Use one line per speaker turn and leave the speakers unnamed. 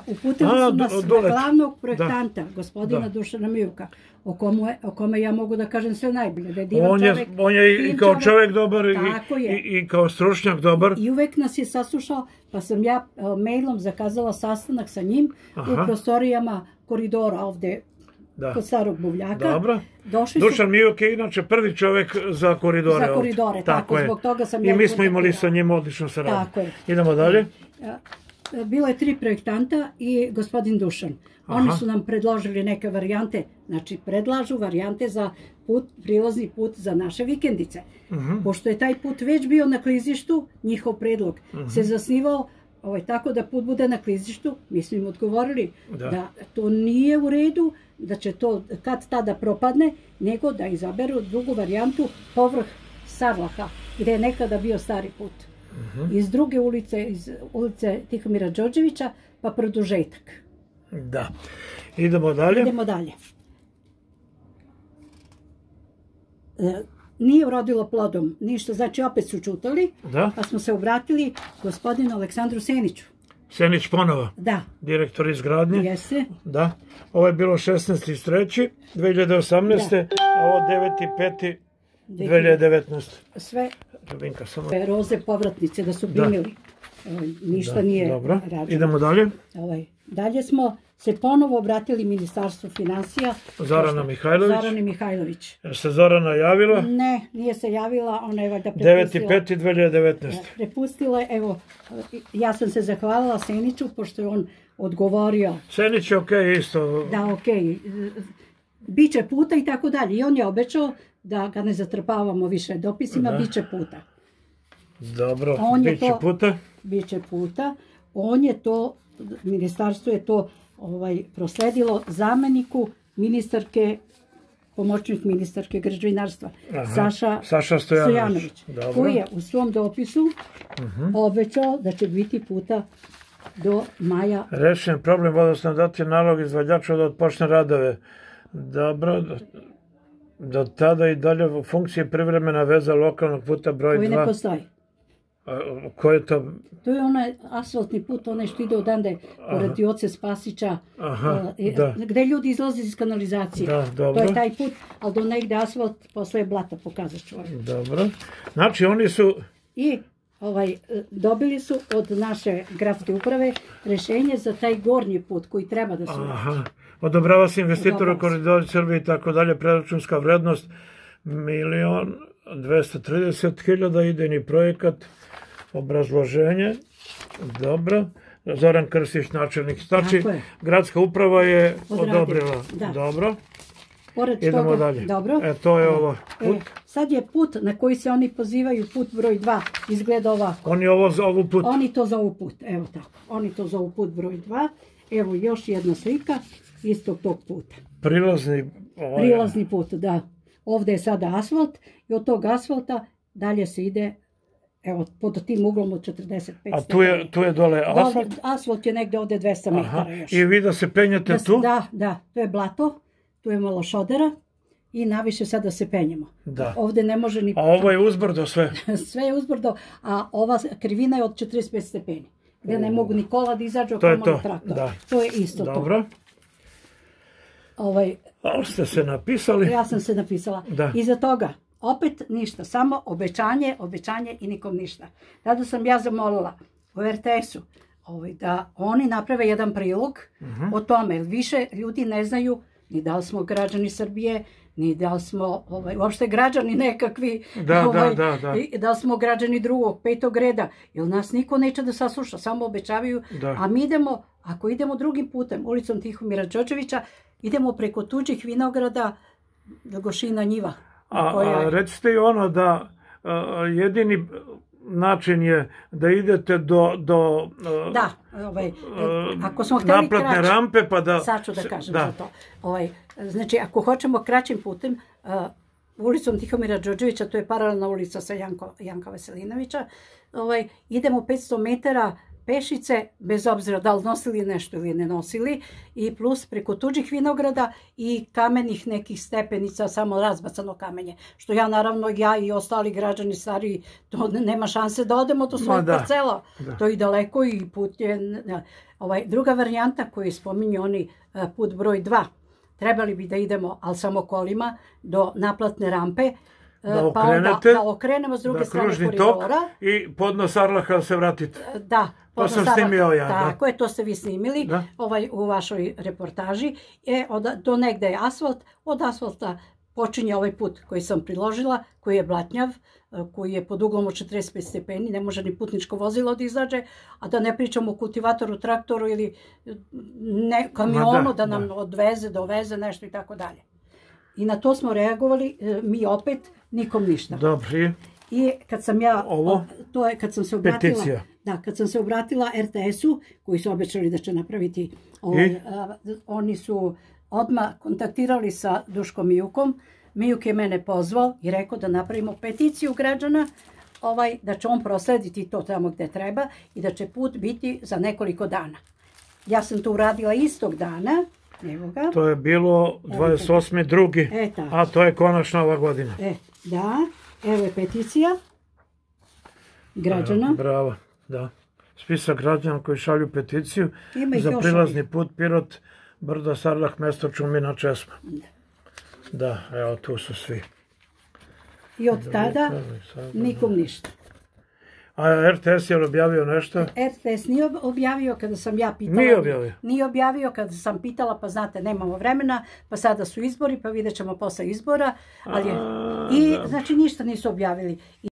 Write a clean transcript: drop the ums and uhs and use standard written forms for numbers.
uputili su nas na glavnog projektanta, gospodina Dušana Mijuka, o kome ja mogu da kažem sve najbolje, da je divan čovek.
On je i kao čovek dobar i kao stručnjak dobar.
I uvek nas je saslušao, pa sam ja mailom zakazala sastanak sa njim u prostorijama koridora ovde kod Starog Buvljaka.
Dobro. Dušan Mijuk je inače prvi čovek za koridore.
Za koridore, tako, zbog toga sam ja...
I mi smo imali sa njim odličnu saradnju.
Tako je.
Idemo dalje.
Bilo je 3 projektanta i gospodin Dušan. Oni su nam predložili neke varijante, znači predlažu varijante za prilazni put za naše vikendice. Pošto je taj put već bio na klizištu, njihov predlog se zasnivao tako da put bude na klizištu, mi smo im odgovorili da to nije u redu, da će to kad tada propadne, nego da izaberu drugu varijantu povrh Sarlaha, gde je nekada bio stari put. Iz druge ulice, iz ulice Tihomira Đorđevića, pa produžetak.
Da. Idemo dalje.
Idemo dalje. Nije urodilo plodom ništa, znači opet su čutali, pa smo se obratili gospodinu Aleksandru Seniću.
Senić ponovo?
Da.
Direktor izgradnje?
Jeste.
Da. Ovo je bilo 16.3. 2018. a ovo 9.5. 2019.
Sve roze povratnice da su primili. Ništa nije rađeno.
Dobro, idemo dalje.
Dalje smo se ponovo obratili Ministarstvu finansija.
Zorana Mihajlović.
Zorana Mihajlović.
Je se Zorana javila?
Ne, nije se javila, ona je valjda prepustila.
9.5.2019.
Prepustila je, evo, ja sam se zahvalila Seniću, pošto je on odgovorio.
Senić je okej isto.
Da, okej. Biće puta i tako dalje. I on je obećao da ga ne zatrpavamo više dopisima, biće puta.
Dobro, biće puta.
Biće puta. On je to, ministarstvo je to prosledilo zameniku ministarke, pomoćnik ministarke građevinarstva, Saša Stojanović, koji je u svom dopisu obećao da će biti puta do maja.
Rešen problem, vodosnabdevati nalog izvođaču da otpočne radove. Dobro, do tada i dalje u funkciji privremena veza lokalnog puta broj 2.
Koji ne postoji.
Ko je to?
To je onaj asfaltni put, onaj što ide odande pored Joce Spasića, gde ljudi izlaze iz kanalizacije. To je taj put, ali do negde asfalt, posle je blata, pokazat ću.
Dobro. Znači oni su...
I dobili su od naše gradske uprave rešenje za taj gornji put koji treba da se uradi.
Odobrava se investitoru Koridori Srbije i tako dalje, preračunska vrednost 1.230.000, idejni projekat, obrazloženje, dobro, Zoran Krstić, načelnik. Znači, gradska uprava je odobrila. Dobro. Idemo dalje. To je ovo put.
Sad je put na koji se oni pozivaju, put broj 2, izgleda ovako.
Oni ovo zovu put?
Oni to zovu put, evo tako. Oni to zovu put broj 2. Evo još jedna slika istog tog puta. Prilazni put, da. Ovde je sada asfalt i od tog asfalta dalje se ide, evo, pod tim uglom od 45 stepeni.
A tu je dole asfalt?
Asfalt je negde ovde 200 metara još.
I vi da se penjete tu?
Da, to je blato, tu je malo šodera i naviše sada se penjemo. Ovde ne može ni...
A ovo je uzbrdo sve?
Sve je uzbrdo, a ova krivina je od 45 stepeni. Gde ne mogu ni kola da izađu, ako malo traktor. To je isto to.
Dobro. Ali ste se napisali?
Ja sam se napisala. Iza toga, opet ništa, samo obećanje i nikom ništa. Tada sam ja zamolila u RTS-u da oni naprave jedan prilog o tome, jer više ljudi ne znaju ni da li smo građani Srbije, ni da li smo uopšte građani nekakvi, da li smo građani drugog, petog reda, jer nas niko neće da sasluša, samo obećavaju, a mi idemo, ako idemo drugim putem, ulicom Tihomira Đorđevića, idemo preko tuđih vinograda do Gošina njiva.
A recite i ono da jedini način je da idete do naplatne rampe pa da...
Sad ću da kažem za to. Znači, ako hoćemo kraćim putem, ulicom Tihomira Đorđevića, to je paralelna ulica sa Janka Veselinovića, idemo 500 metara pešice, bez obzira da li nosili nešto ili ne nosili, i plus preko tuđih vinograda i kamenih nekih stepenica, samo razbacano kamenje. Što ja i ostali građani stariji, to nema šanse da odemo do svojeg parcela. To je i daleko i put je... Druga varijanta koju spominju oni, put broj 2. Trebali bi da idemo, ali samo kolima, do naplatne rampe, pa onda da okrenemo s druge strane koridora.
I podnos Arlaha se vratite.
Da.
To sam snimio ja.
Tako je, to ste vi snimili u vašoj reportaži. Do negde je asfalt, od asfalta počinje ovaj put koji sam priložila, koji je blatnjav, koji je pod uglom od 45 stepeni, ne može ni putničko vozilo da izađe, a da ne pričamo o kultivatoru, traktoru ili kamionu da nam odveze, doveze nešto i tako dalje. I na to smo reagovali, mi opet, nikom ništa.
Dobro.
I kad sam ja,
to je
kad sam se obratila, peticija. Da, kad sam se obratila RTS-u, koji su obećali da će napraviti, oni su odmah kontaktirali sa Duškom Mijukom. Mijuk je mene pozvao i rekao da napravimo peticiju građana, da će on proslediti to tamo gde treba i da će put biti za nekoliko dana. Ja sam to uradila istog dana. Evo ga.
To je bilo 28.2. A to je konačno ova godina.
Da, evo je peticija građana.
Bravo, da. Spisak građana koji šalju peticiju za prilazni put Pirot, Brdo, Sarlah, mesto Čumina, Česma. Da, evo tu su svi.
I od tada nikom ništa.
A RTS je objavio nešto?
RTS nije objavio kada sam ja pitala.
Nije objavio?
Nije objavio kada sam pitala, pa znate, nemamo vremena, pa sada su izbori, pa vidjet ćemo posle izbora. I znači ništa nisu objavili.